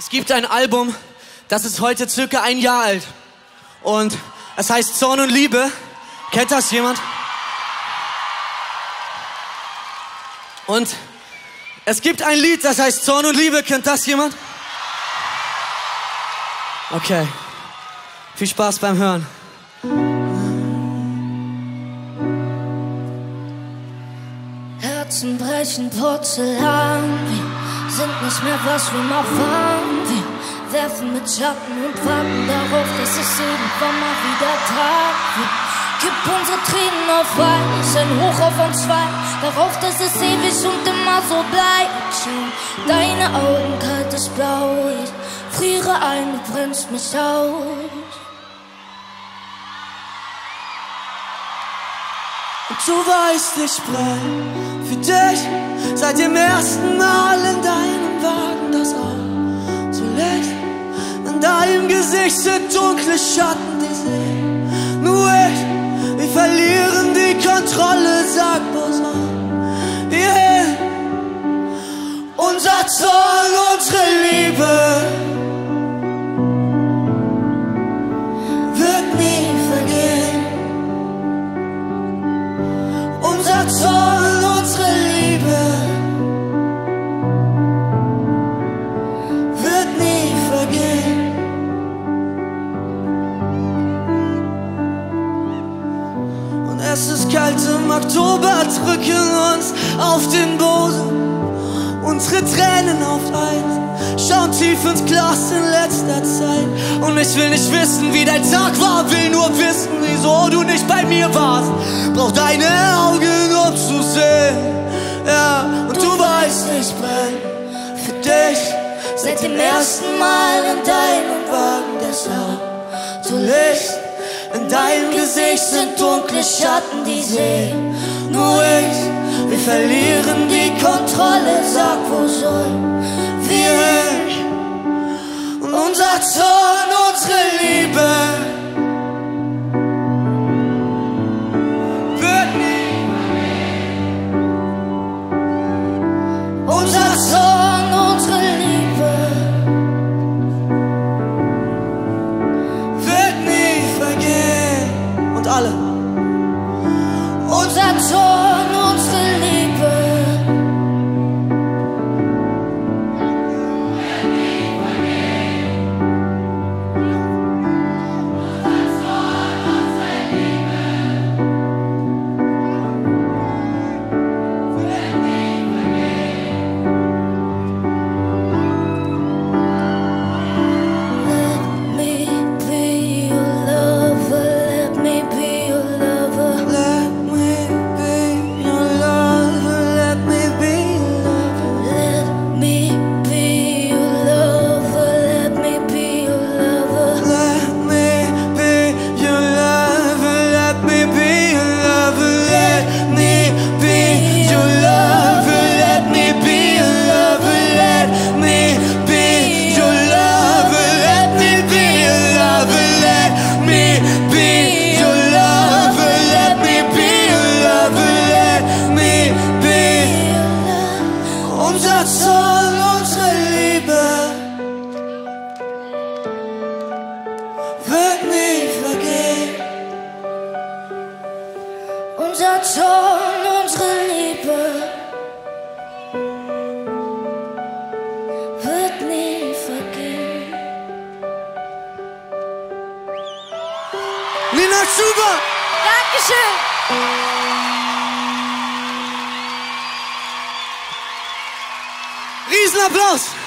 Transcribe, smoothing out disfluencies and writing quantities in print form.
Es gibt ein Album, das ist heute circa 1 Jahr alt. Und es heißt Zorn und Liebe. Kennt das jemand? Und es gibt ein Lied, das heißt Zorn und Liebe. Kennt das jemand? Okay. Viel Spaß beim Hören. Herzen brechen Porzellan, wir sind nicht mehr was wir mal waren. Wir werfen mit Schatten und warten darauf, dass es irgendwann mal wieder Tag wird. Kipp unsere Tränen auf Eis, ein Hoch auf uns zwei, darauf, dass es ewig und immer so bleibt. Schau deine Augen, kaltes Blau, ich friere ein, du brennst mich aus. Und du weißt, ich brenne für dich seit dem ersten Mal in deinem Wagen. Das Auto so Licht, in deinem Gesicht sind dunkle Schatten, die sehen nur ich. Wir verlieren die Kontrolle, sag bloß an. Hierhin, unser Zorn, unsere Liebe wird nie vergehen. Unser Zorn, unsere Liebe wird nie vergehen. Und es ist kalt im Oktober, drücken uns auf den Boden. Unsere Tränen auf Eis, schauen tief ins Glas in letzter Zeit. Und ich will nicht wissen, wie dein Tag war, will nur wissen, wieso du nicht bei mir warst. Brauch deine Augen, um zu sehen. Ja, und du weißt, ich brenn für dich seit dem ersten Mal in deinem Wagen. Das Auto Licht, in deinem Gesicht sind dunkle Schatten, die sehen nur ich. Wir verlieren die Kontrolle, sag, wo sollen wir hin? Und unser Zorn, unsere Liebe wird nie. Unser Zorn, unsere Liebe wird nie vergehen. Und alle. Unser Zorn, unsere Liebe. Unser Zorn, unsere Liebe wird nie vergehen. Unser Zorn, unsere Liebe wird nie vergehen. Nina Schuber! Dankeschön! Riesenapplaus!